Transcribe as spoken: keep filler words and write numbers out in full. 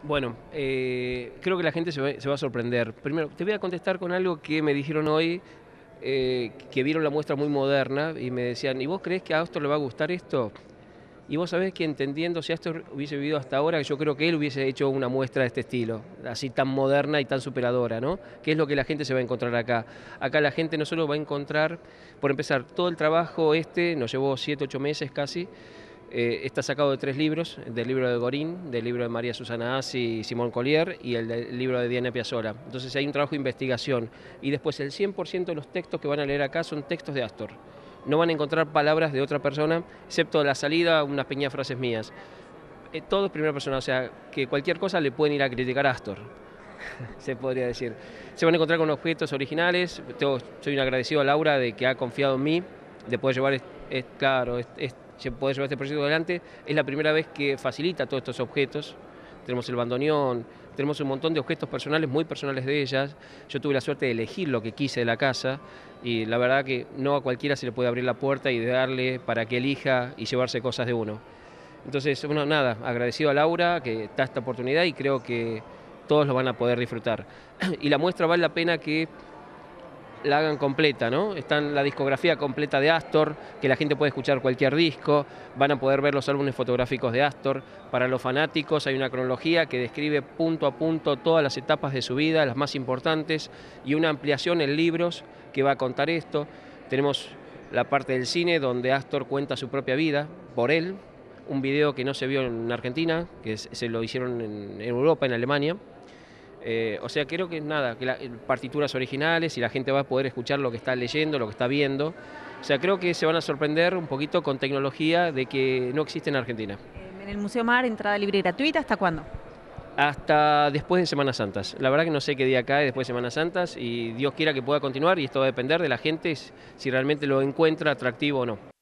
Bueno, eh, creo que la gente se va, se va a sorprender. Primero, te voy a contestar con algo que me dijeron hoy, eh, que vieron la muestra muy moderna y me decían, ¿y vos creés que a Astor le va a gustar esto? Y vos sabés que entendiendo si Astor hubiese vivido hasta ahora, yo creo que él hubiese hecho una muestra de este estilo, así tan moderna y tan superadora, ¿no? Que es lo que la gente se va a encontrar acá. Acá la gente no solo va a encontrar, por empezar, todo el trabajo este, nos llevó siete, ocho meses casi, eh, está sacado de tres libros, del libro de Gorín, del libro de María Susana Assi y Simón Collier y el del libro de Diana Piazzolla. Entonces hay un trabajo de investigación y después el cien por ciento de los textos que van a leer acá son textos de Astor. No van a encontrar palabras de otra persona, excepto la salida, unas pequeñas frases mías. Eh, todo es primera persona, o sea, que cualquier cosa le pueden ir a criticar a Astor, se podría decir. Se van a encontrar con objetos originales. Tengo, soy un agradecido a Laura de que ha confiado en mí, de poder llevar, es, es, claro, es, es, poder llevar este proyecto adelante. Es la primera vez que facilita todos estos objetos. Tenemos el bandoneón, tenemos un montón de objetos personales, muy personales de ellas. Yo tuve la suerte de elegir lo que quise de la casa y la verdad que no a cualquiera se le puede abrir la puerta y darle para que elija y llevarse cosas de uno. Entonces, bueno, nada, agradecido a Laura que da esta oportunidad y creo que todos lo van a poder disfrutar. Y la muestra vale la pena que la hagan completa, ¿no? Está la discografía completa de Astor, que la gente puede escuchar cualquier disco, van a poder ver los álbumes fotográficos de Astor. Para los fanáticos hay una cronología que describe punto a punto todas las etapas de su vida, las más importantes, y una ampliación en libros que va a contar esto. Tenemos la parte del cine donde Astor cuenta su propia vida por él, un video que no se vio en Argentina, que se lo hicieron en Europa, en Alemania. Eh, o sea, creo que nada, que las partituras originales y la gente va a poder escuchar lo que está leyendo, lo que está viendo. O sea, creo que se van a sorprender un poquito con tecnología de que no existe en Argentina. En el Museo Mar, entrada libre y gratuita, ¿hasta cuándo? Hasta después de Semanas Santas. La verdad que no sé qué día cae después de Semanas Santas y Dios quiera que pueda continuar y esto va a depender de la gente si realmente lo encuentra atractivo o no.